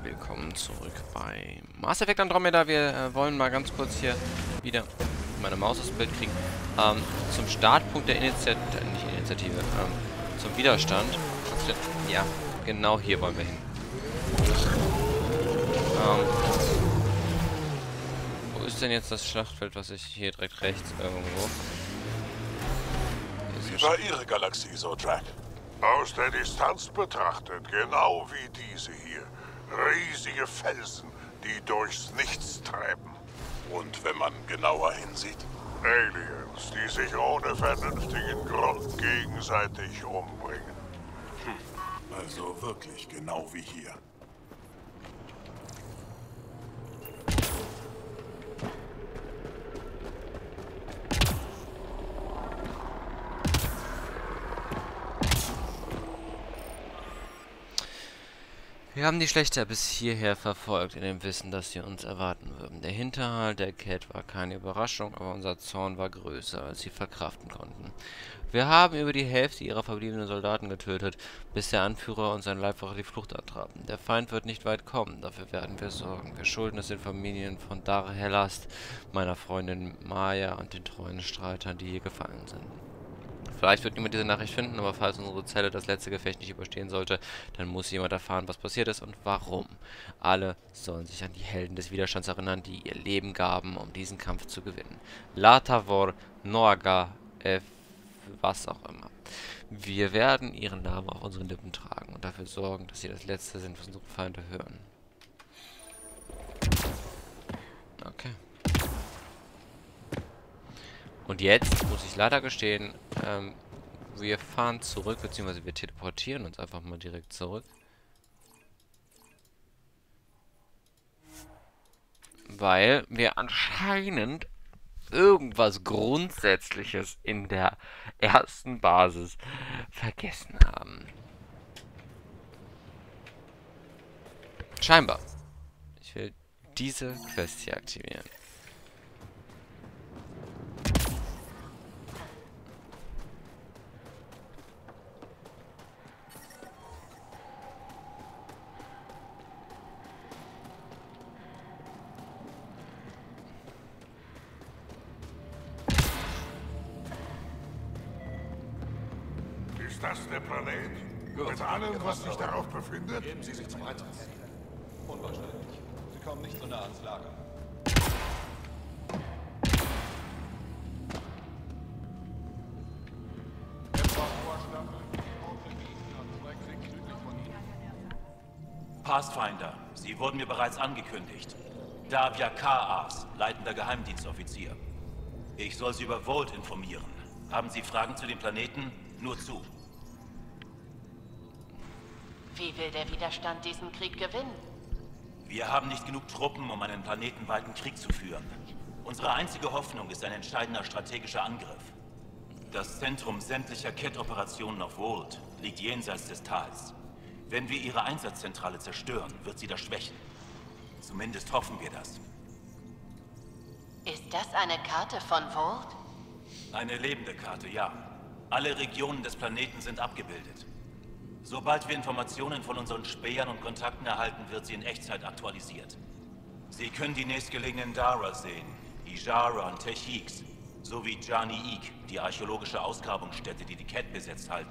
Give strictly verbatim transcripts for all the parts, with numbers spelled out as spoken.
willkommen zurück bei Mass Effect Andromeda. Wir äh, wollen mal ganz kurz hier wieder meine Maus ins Bild kriegen. Ähm, zum Startpunkt der Initiative, äh, nicht Initiative, ähm, zum Widerstand. Ja, genau hier wollen wir hin. Ähm, wo ist denn jetzt das Schlachtfeld, was ich hier direkt rechts irgendwo? Wie war Ihre Galaxie so, Drack? Aus der Distanz betrachtet, genau wie diese hier. Riesige Felsen, die durchs Nichts treiben. Und wenn man genauer hinsieht? Aliens, die sich ohne vernünftigen Grund gegenseitig umbringen. Hm. Also wirklich genau wie hier. Wir haben die Schlechter bis hierher verfolgt, in dem Wissen, dass sie uns erwarten würden. Der Hinterhalt der Cat war keine Überraschung, aber unser Zorn war größer, als sie verkraften konnten. Wir haben über die Hälfte ihrer verbliebenen Soldaten getötet, bis der Anführer und sein Leibwache die Flucht antraten. Der Feind wird nicht weit kommen, dafür werden wir sorgen. Wir schulden es den Familien von Dar Helast, meiner Freundin Maya und den treuen Streitern, die hier gefallen sind. Vielleicht wird niemand diese Nachricht finden, aber falls unsere Zelle das letzte Gefecht nicht überstehen sollte, dann muss jemand erfahren, was passiert ist und warum. Alle sollen sich an die Helden des Widerstands erinnern, die ihr Leben gaben, um diesen Kampf zu gewinnen. Latavor, Noaga, F, was auch immer. Wir werden ihren Namen auf unseren Lippen tragen und dafür sorgen, dass sie das Letzte sind, was unsere Feinde hören. Okay. Und jetzt muss ich leider gestehen, ähm, wir fahren zurück, beziehungsweise wir teleportieren uns einfach mal direkt zurück. Weil wir anscheinend irgendwas Grundsätzliches in der ersten Basis vergessen haben. Scheinbar. Ich will diese Quest hier aktivieren. Ist das der Planet? Mit allem, was sich darauf befindet? Geben Sie sich zum Einsatz. Unwahrscheinlich. Sie kommen nicht so nah ans Lager. Pathfinder, Sie wurden mir bereits angekündigt. Davia Kaas, leitender Geheimdienstoffizier. Ich soll Sie über Volt informieren. Haben Sie Fragen zu dem Planeten? Nur zu. Wie will der Widerstand diesen Krieg gewinnen? Wir haben nicht genug Truppen, um einen planetenweiten Krieg zu führen. Unsere einzige Hoffnung ist ein entscheidender strategischer Angriff. Das Zentrum sämtlicher Cat-Operationen auf Volt liegt jenseits des Tals. Wenn wir ihre Einsatzzentrale zerstören, wird sie das schwächen. Zumindest hoffen wir das. Ist das eine Karte von Volt? Eine lebende Karte, ja. Alle Regionen des Planeten sind abgebildet. Sobald wir Informationen von unseren Spähern und Kontakten erhalten, wird sie in Echtzeit aktualisiert. Sie können die nächstgelegenen Dara sehen, Ijara und Techix, sowie Jani-Ik, die archäologische Ausgrabungsstätte, die die Cat besetzt halten.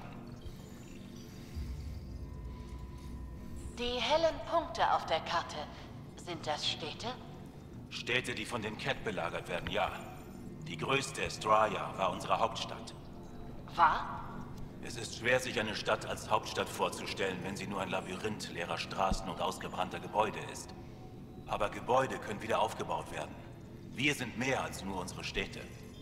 Die hellen Punkte auf der Karte, sind das Städte? Städte, die von den Cat belagert werden, ja. Die größte, Estraya, war unsere Hauptstadt. War? Es ist schwer, sich eine Stadt als Hauptstadt vorzustellen, wenn sie nur ein Labyrinth leerer Straßen und ausgebrannter Gebäude ist. Aber Gebäude können wieder aufgebaut werden. Wir sind mehr als nur unsere Städte.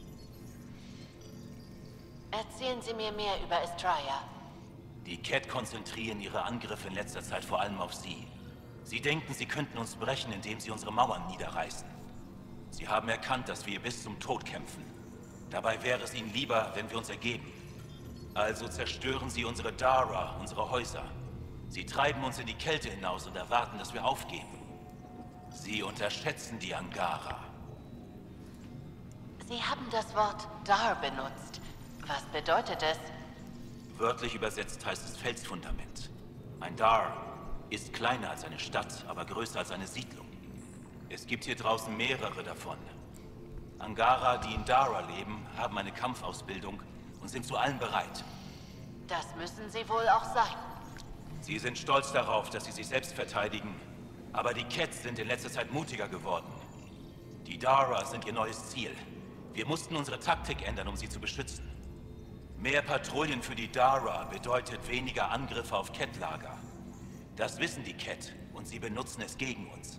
Erzählen Sie mir mehr über Estraya. Die Cat konzentrieren ihre Angriffe in letzter Zeit vor allem auf sie. Sie denken, sie könnten uns brechen, indem sie unsere Mauern niederreißen. Sie haben erkannt, dass wir bis zum Tod kämpfen. Dabei wäre es ihnen lieber, wenn wir uns ergeben. Also zerstören sie unsere Dara, unsere Häuser. Sie treiben uns in die Kälte hinaus und erwarten, dass wir aufgeben. Sie unterschätzen die Angara. Sie haben das Wort Dar benutzt. Was bedeutet es? Wörtlich übersetzt heißt es Felsfundament. Ein Dar Ist kleiner als eine Stadt, aber größer als eine Siedlung. Es gibt hier draußen mehrere davon. Angara, die in Dara leben, haben eine Kampfausbildung und sind zu allem bereit. Das müssen sie wohl auch sein. Sie sind stolz darauf, dass sie sich selbst verteidigen, aber die Kett sind in letzter Zeit mutiger geworden. Die Dara sind ihr neues Ziel. Wir mussten unsere Taktik ändern, um sie zu beschützen. Mehr Patrouillen für die Dara bedeutet weniger Angriffe auf Kett-Lager. Das wissen die Kett und sie benutzen es gegen uns.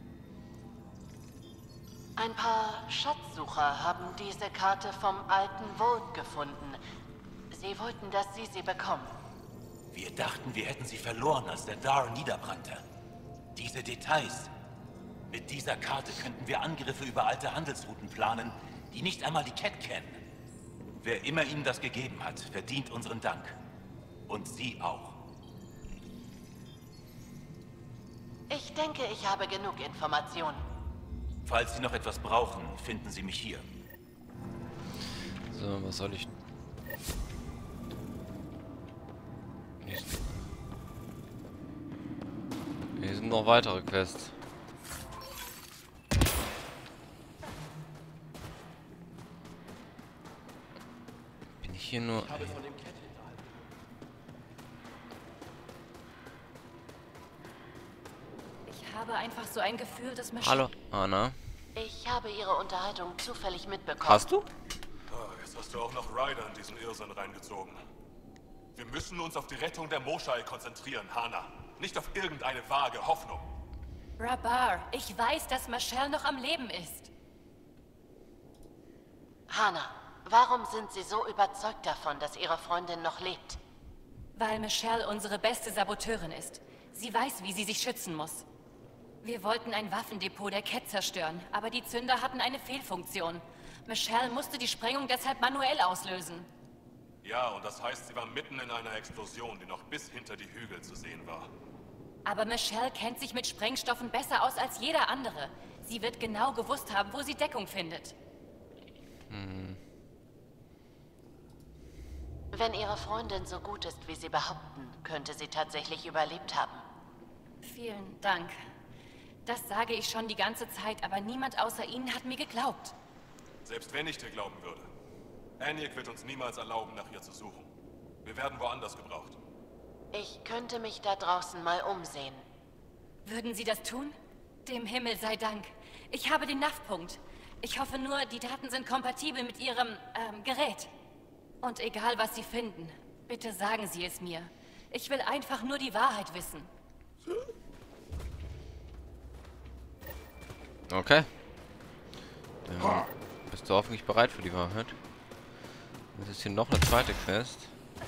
Ein paar Schatzsucher haben diese Karte vom alten Vault gefunden. Sie wollten, dass Sie sie bekommen. Wir dachten, wir hätten sie verloren, als der Dar niederbrannte. Diese Details. Mit dieser Karte könnten wir Angriffe über alte Handelsrouten planen, die nicht einmal die Kett kennen. Wer immer ihnen das gegeben hat, verdient unseren Dank. Und Sie auch. Ich denke, ich habe genug Informationen. Falls Sie noch etwas brauchen, finden Sie mich hier. So, was soll ich... Hier sind noch weitere Quests. Bin ich hier nur... Ich habe einfach so ein Gefühl, dass mir... Hallo, Anna. Ich habe Ihre Unterhaltung zufällig mitbekommen. Hast du? Ah, jetzt hast du auch noch Ryder in diesen Irrsinn reingezogen. Wir müssen uns auf die Rettung der Moshae konzentrieren, Hana. Nicht auf irgendeine vage Hoffnung. Rabar, ich weiß, dass Michelle noch am Leben ist. Hana, warum sind Sie so überzeugt davon, dass Ihre Freundin noch lebt? Weil Michelle unsere beste Saboteurin ist. Sie weiß, wie sie sich schützen muss. Wir wollten ein Waffendepot der Kett zerstören, aber die Zünder hatten eine Fehlfunktion. Michelle musste die Sprengung deshalb manuell auslösen. Ja, und das heißt, sie war mitten in einer Explosion, die noch bis hinter die Hügel zu sehen war. Aber Michelle kennt sich mit Sprengstoffen besser aus als jeder andere. Sie wird genau gewusst haben, wo sie Deckung findet. Hm. Wenn Ihre Freundin so gut ist, wie Sie behaupten, könnte sie tatsächlich überlebt haben. Vielen Dank. Das sage ich schon die ganze Zeit, aber niemand außer Ihnen hat mir geglaubt. Selbst wenn ich dir glauben würde. Aniek wird uns niemals erlauben, nach ihr zu suchen. Wir werden woanders gebraucht. Ich könnte mich da draußen mal umsehen. Würden Sie das tun? Dem Himmel sei Dank. Ich habe den N A V-Punkt. Ich hoffe nur, die Daten sind kompatibel mit Ihrem, ähm, Gerät. Und egal, was Sie finden, bitte sagen Sie es mir. Ich will einfach nur die Wahrheit wissen. Okay. Dann bist du hoffentlich bereit für die Wahrheit. Jetzt ist hier noch eine zweite Quest.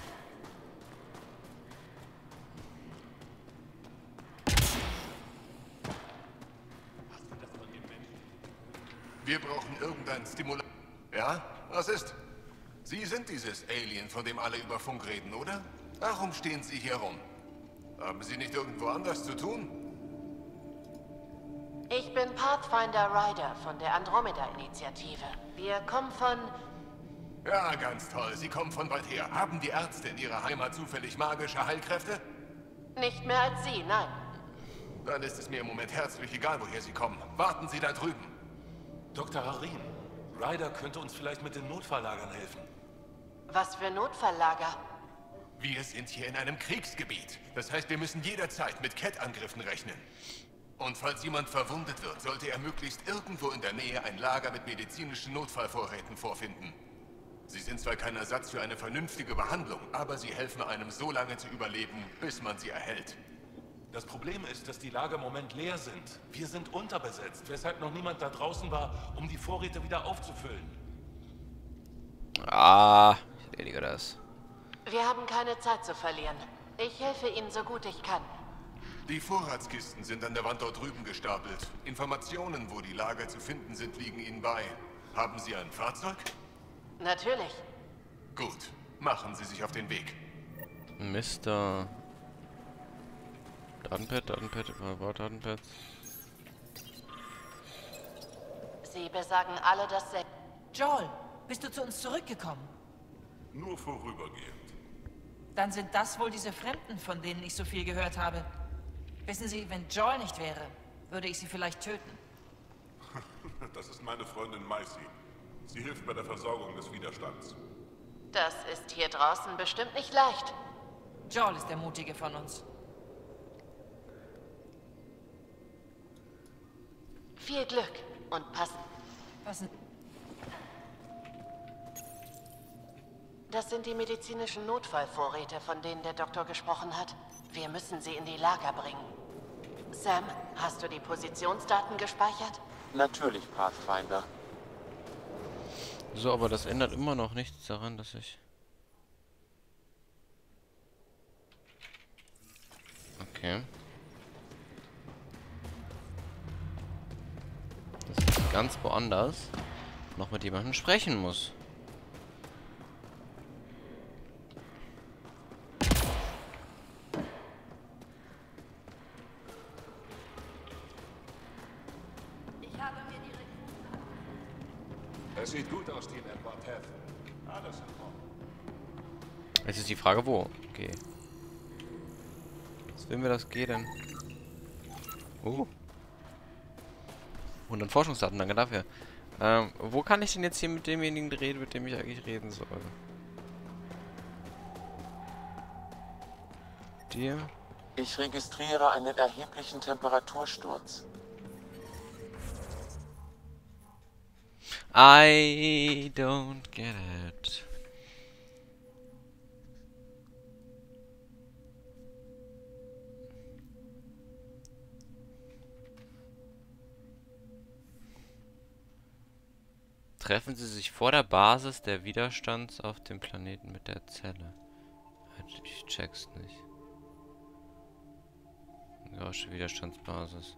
Wir brauchen irgendeinen Stimulator. Ja? Was ist? Sie sind dieses Alien, von dem alle über Funk reden, oder? Warum stehen Sie hier rum? Haben Sie nicht irgendwo anders zu tun? Ich bin Pathfinder Ryder von der Andromeda-Initiative. Wir kommen von... Ja, ganz toll. Sie kommen von weit her. Haben die Ärzte in Ihrer Heimat zufällig magische Heilkräfte? Nicht mehr als Sie, nein. Dann ist es mir im Moment herzlich egal, woher Sie kommen. Warten Sie da drüben. Doktor Harim, Ryder könnte uns vielleicht mit den Notfalllagern helfen. Was für Notfalllager? Wir sind hier in einem Kriegsgebiet. Das heißt, wir müssen jederzeit mit Kett-Angriffen rechnen. Und falls jemand verwundet wird, sollte er möglichst irgendwo in der Nähe ein Lager mit medizinischen Notfallvorräten vorfinden. Sie sind zwar kein Ersatz für eine vernünftige Behandlung, aber sie helfen einem so lange zu überleben, bis man sie erhält. Das Problem ist, dass die Lager im Moment leer sind. Wir sind unterbesetzt, weshalb noch niemand da draußen war, um die Vorräte wieder aufzufüllen. Ah, ich erledige das. Wir haben keine Zeit zu verlieren. Ich helfe Ihnen so gut ich kann. Die Vorratskisten sind an der Wand dort drüben gestapelt. Informationen, wo die Lager zu finden sind, liegen Ihnen bei. Haben Sie ein Fahrzeug? Natürlich. Gut, machen Sie sich auf den Weg. Mister Datenpad, Datenpad, war Datenpad. Sie besagen alle dasselbe. Joel, bist du zu uns zurückgekommen? Nur vorübergehend. Dann sind das wohl diese Fremden, von denen ich so viel gehört habe. Wissen Sie, wenn Joel nicht wäre, würde ich sie vielleicht töten. Das ist meine Freundin Maisie. Sie hilft bei der Versorgung des Widerstands. Das ist hier draußen bestimmt nicht leicht. Joel ist der Mutige von uns. Viel Glück und passen. Passen. Das sind die medizinischen Notfallvorräte, von denen der Doktor gesprochen hat. Wir müssen sie in die Lager bringen. Sam, hast du die Positionsdaten gespeichert? Natürlich, Pathfinder. So, aber das ändert immer noch nichts daran, dass ich... Okay. Dass ich ganz woanders noch mit jemandem sprechen muss. Es sieht gut aus, Team Edward Heath. Alles in Ordnung. Jetzt ist die Frage, wo? Okay. Was will mir das gehen? Oh. hundert Forschungsdaten, danke dafür. Ähm, wo kann ich denn jetzt hier mit demjenigen reden, mit dem ich eigentlich reden soll? Dir? Ich registriere einen erheblichen Temperatursturz. I don't get it. Treffen Sie sich vor der Basis der Widerstands auf dem Planeten mit der Zelle. Ich check's nicht. Gausche Widerstandsbasis.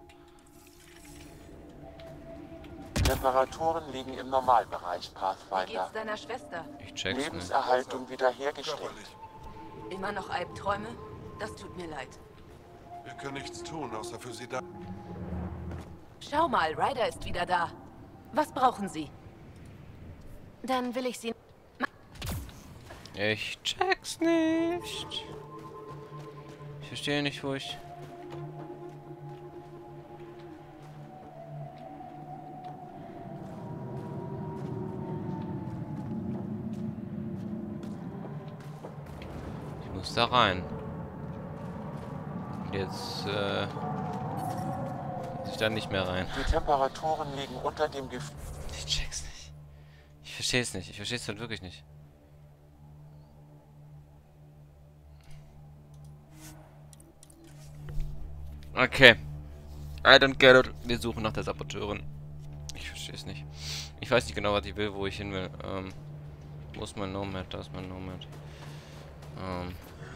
Temperaturen liegen im Normalbereich, Wie Pathfinder. geht's deiner Schwester? Ich check's nicht. Lebenserhaltung wiederhergestellt. Immer noch Albträume? Das tut mir leid. Wir können nichts tun, außer für sie da. Schau mal, Ryder ist wieder da. Was brauchen Sie? Dann will ich Sie... Ich check's nicht. Ich verstehe nicht, wo ich... Ich muss da rein. Und jetzt, äh... muss ich da nicht mehr rein. Die Temperaturen liegen unter dem Gefühl. Ich check's nicht. Ich verstehe es nicht. Ich verstehe es halt wirklich nicht. Okay. I don't get it. Wir suchen nach der Saboteurin. Ich verstehe es nicht. Ich weiß nicht genau, was ich will, wo ich hin will. Ähm, wo ist mein Nomad? Da ist mein Nomad. Ähm.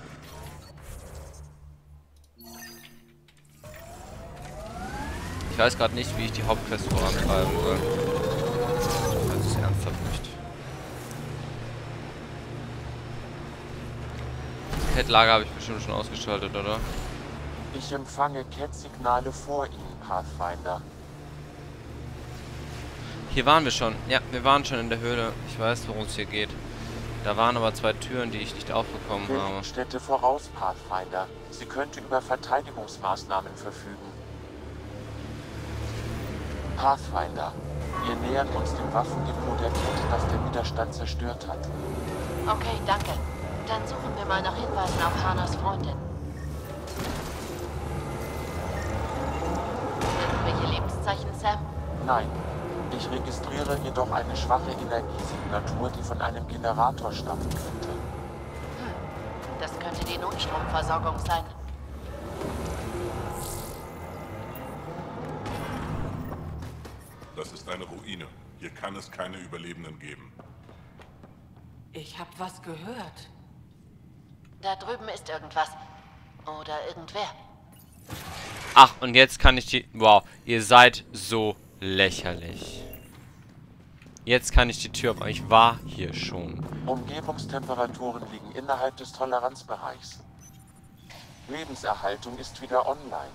Ich weiß gerade nicht, wie ich die Hauptquest vorantreiben soll. Ich weiß es ernsthaft nicht. Das Cat-Lager habe ich bestimmt schon ausgeschaltet, oder? Ich empfange Cat-Signale vor Ihnen, Pathfinder. Hier waren wir schon. Ja, wir waren schon in der Höhle. Ich weiß, worum es hier geht. Da waren aber zwei Türen, die ich nicht aufbekommen habe. Städte voraus, Pathfinder. Sie könnte über Verteidigungsmaßnahmen verfügen. Pathfinder, wir nähern uns dem Waffendepot der Kette, das der Widerstand zerstört hat. Okay, danke. Dann suchen wir mal nach Hinweisen auf Hanas Freundin. Irgendwelche Lebenszeichen, Sam? Nein. Ich registriere jedoch eine schwache Energiesignatur, die von einem Generator stammen könnte. Hm. Das könnte die Notstromversorgung sein. Das ist eine Ruine. Hier kann es keine Überlebenden geben. Ich hab was gehört. Da drüben ist irgendwas. Oder irgendwer. Ach, und jetzt kann ich die... Wow, ihr seid so lächerlich. Jetzt kann ich die Tür auf... Ich war hier schon. Umgebungstemperaturen liegen innerhalb des Toleranzbereichs. Lebenserhaltung ist wieder online.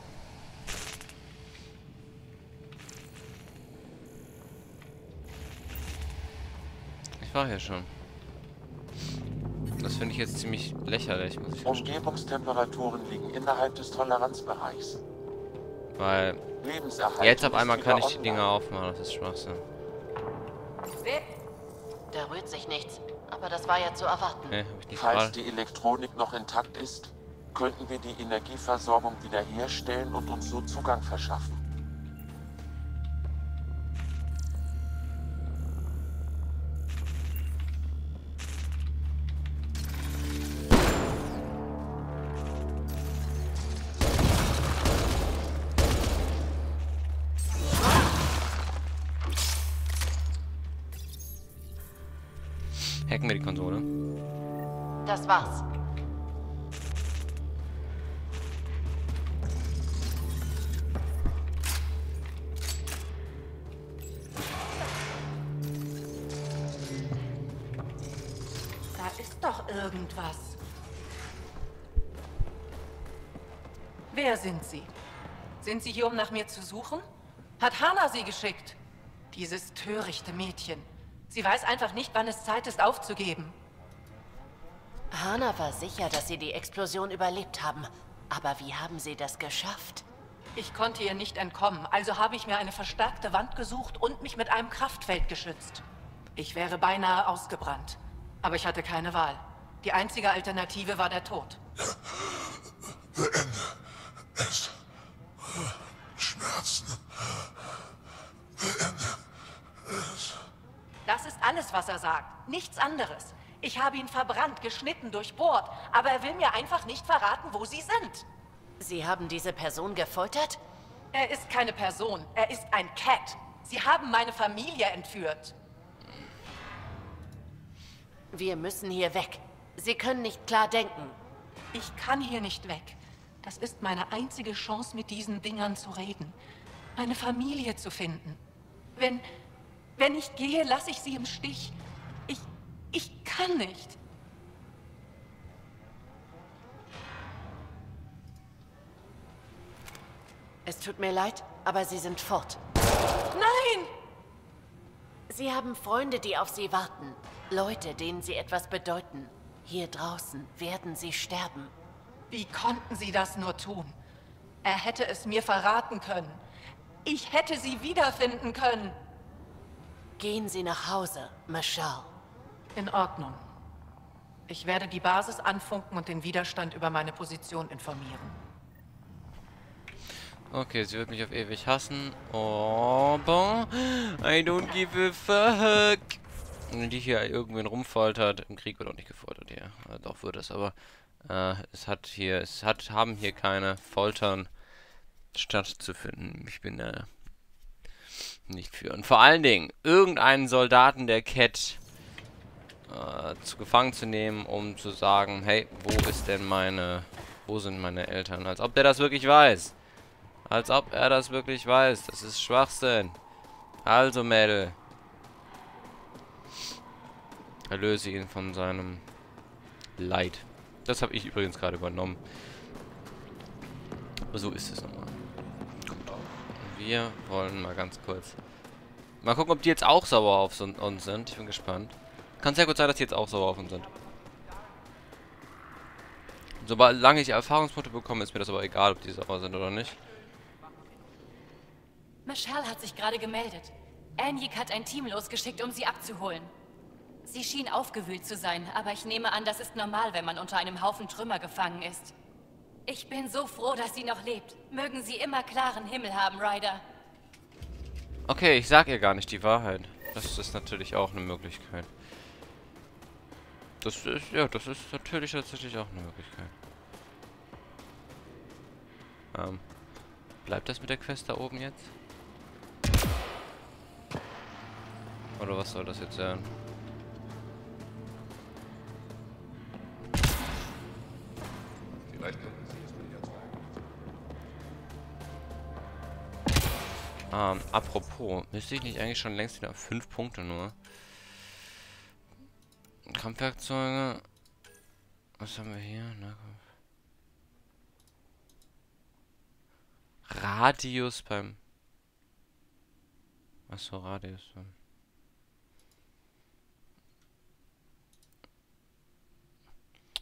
Ich war hier schon. Das finde ich jetzt ziemlich lächerlich, muss ich gestehen. Umgebungstemperaturen liegen innerhalb des Toleranzbereichs. Weil jetzt auf einmal kann ich die Dinger aufmachen. Das ist Schwachsinn. Da rührt sich nichts. Aber das war ja zu erwarten. Nee, hab ich nicht Falls mal. die Elektronik noch intakt ist, könnten wir die Energieversorgung wiederherstellen und uns so Zugang verschaffen. Hacken wir die Konsole. Das war's. Da ist doch irgendwas. Wer sind Sie? Sind Sie hier, um nach mir zu suchen? Hat Hana Sie geschickt? Dieses törichte Mädchen. Sie weiß einfach nicht, wann es Zeit ist, aufzugeben. Hana war sicher, dass Sie die Explosion überlebt haben. Aber wie haben Sie das geschafft? Ich konnte ihr nicht entkommen, also habe ich mir eine verstärkte Wand gesucht und mich mit einem Kraftfeld geschützt. Ich wäre beinahe ausgebrannt. Aber ich hatte keine Wahl. Die einzige Alternative war der Tod. Beende es. Schmerzen. Beende es. Das ist alles, was er sagt. Nichts anderes. Ich habe ihn verbrannt, geschnitten, durchbohrt. Aber er will mir einfach nicht verraten, wo sie sind. Sie haben diese Person gefoltert? Er ist keine Person. Er ist ein Cat. Sie haben meine Familie entführt. Wir müssen hier weg. Sie können nicht klar denken. Ich kann hier nicht weg. Das ist meine einzige Chance, mit diesen Dingern zu reden. Meine Familie zu finden. Wenn... Wenn ich gehe, lasse ich sie im Stich. Ich... Ich kann nicht. Es tut mir leid, aber Sie sind fort. Nein! Sie haben Freunde, die auf Sie warten. Leute, denen Sie etwas bedeuten. Hier draußen werden Sie sterben. Wie konnten Sie das nur tun? Er hätte es mir verraten können. Ich hätte sie wiederfinden können. Gehen Sie nach Hause, Michelle. In Ordnung. Ich werde die Basis anfunken und den Widerstand über meine Position informieren. Okay, sie wird mich auf ewig hassen. Aber I don't give a fuck. Wenn die hier irgendwen rumfoltert, im Krieg wird auch nicht gefoltert hier. Ja, doch wird es, aber äh, es hat hier, es hat, haben hier keine Foltern stattzufinden. Ich bin äh, nicht für. Und vor allen Dingen, irgendeinen Soldaten der Cat äh, zu gefangen zu nehmen, um zu sagen, hey, wo ist denn meine, wo sind meine Eltern? Als ob der das wirklich weiß. Als ob er das wirklich weiß. Das ist Schwachsinn. Also, Mädel. Erlöse ihn von seinem Leid. Das habe ich übrigens gerade übernommen. Aber so ist es nochmal. Gut. Wir wollen mal ganz kurz... Mal gucken, ob die jetzt auch sauer auf uns sind. Ich bin gespannt. Kann sehr gut sein, dass die jetzt auch sauer auf uns sind. Solange ich Erfahrungspunkte bekomme, ist mir das aber egal, ob die sauer sind oder nicht. Michelle hat sich gerade gemeldet. Anyik hat ein Team losgeschickt, um sie abzuholen. Sie schien aufgewühlt zu sein, aber ich nehme an, das ist normal, wenn man unter einem Haufen Trümmer gefangen ist. Ich bin so froh, dass sie noch lebt. Mögen sie immer klaren Himmel haben, Ryder. Okay, ich sag ihr gar nicht die Wahrheit. Das ist natürlich auch eine Möglichkeit. Das ist, ja, das ist natürlich tatsächlich auch eine Möglichkeit. Ähm, bleibt das mit der Quest da oben jetzt? Oder was soll das jetzt sein? Vielleicht könnten Sie es mir jetzt sagen. Ähm, apropos, müsste ich nicht eigentlich schon längst wieder fünf Punkte nur? Kampfwerkzeuge. Was haben wir hier? Nahkampf. Radius beim... Achso, Radius beim...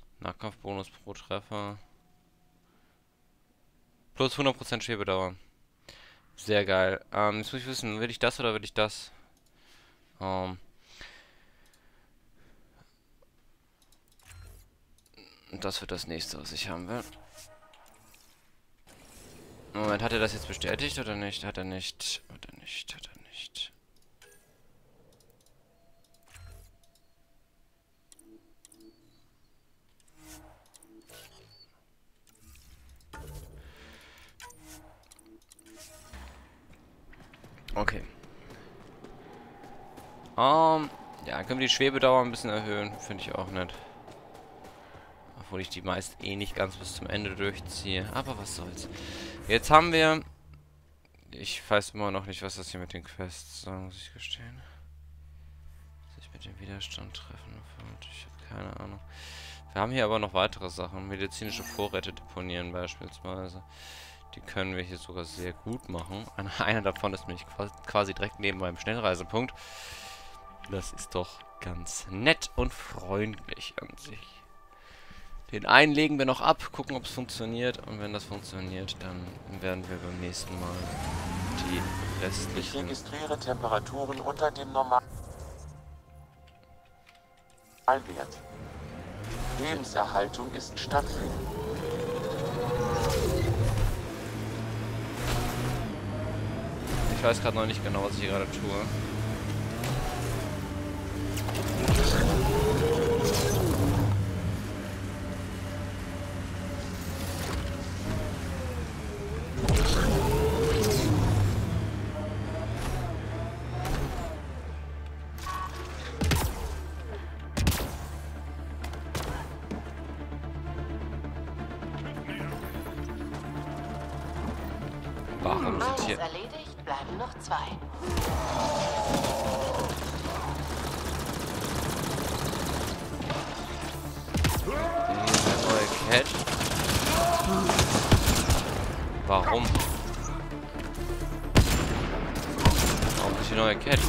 Nahkampfbonus pro Treffer. Plus hundert Prozent Schwebedauer. Sehr geil. Ähm, jetzt muss ich wissen, will ich das oder will ich das? Ähm. Und das wird das nächste, was ich haben will. Moment, hat er das jetzt bestätigt oder nicht? Hat er nicht. Hat er nicht, hat er nicht. Okay. Um, ja, können wir die Schwebedauer ein bisschen erhöhen. Finde ich auch nett. Obwohl ich die meist eh nicht ganz bis zum Ende durchziehe. Aber was soll's. Jetzt haben wir... Ich weiß immer noch nicht, was das hier mit den Quests soll, muss ich gestehen. Sich mit dem Widerstand treffen. Ich habe keine Ahnung. Wir haben hier aber noch weitere Sachen. Medizinische Vorräte deponieren beispielsweise. Die können wir hier sogar sehr gut machen. Einer davon ist nämlich quasi direkt neben meinem Schnellreisepunkt. Das ist doch ganz nett und freundlich an sich. Den einen legen wir noch ab, gucken, ob es funktioniert. Und wenn das funktioniert, dann werden wir beim nächsten Mal die restlichen... Ich registriere Temperaturen unter dem normalen Wert. Lebenserhaltung ist stabil. Ich weiß gerade noch nicht genau, was ich hier gerade tue. Warum sind hier... Alles erledigt, bleiben noch zwei. Der neue Cat. Warum? Warum ist die neue Cat?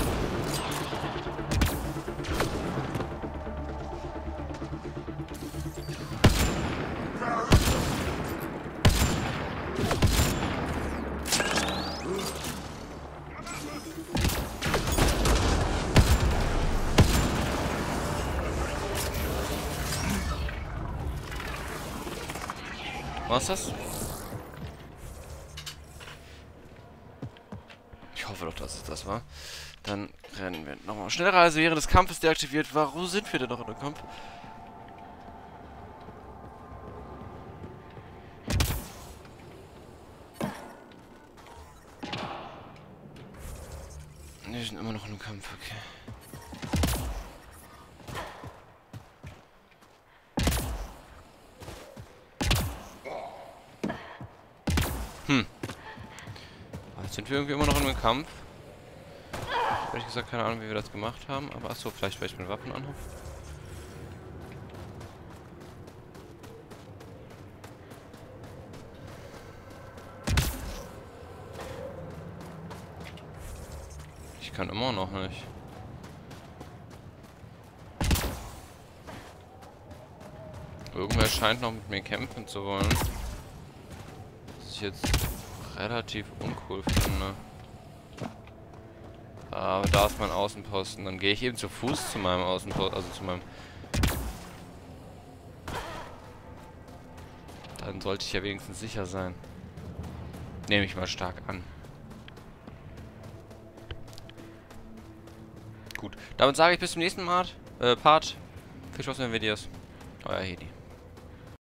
Was ist das? Ich hoffe doch, dass es das war. Dann rennen wir nochmal. Schnellreise während des Kampfes deaktiviert. Warum sind wir denn noch in dem Kampf? Wir sind immer noch in einem Kampf, okay. Hm. Jetzt sind wir irgendwie immer noch in einem Kampf. Ehrlich gesagt, keine Ahnung, wie wir das gemacht haben. Aber achso, vielleicht weil ich mein Waffen anhabe. Ich kann immer noch nicht. Irgendwer scheint noch mit mir kämpfen zu wollen. Was ich jetzt relativ uncool finde. Aber da ist mein Außenposten. Dann gehe ich eben zu Fuß zu meinem Außenposten, also zu meinem... Dann sollte ich ja wenigstens sicher sein. Nehme ich mal stark an. Gut, damit sage ich bis zum nächsten Mal, äh, Part. Viel Spaß mit den Videos. Euer Hedi.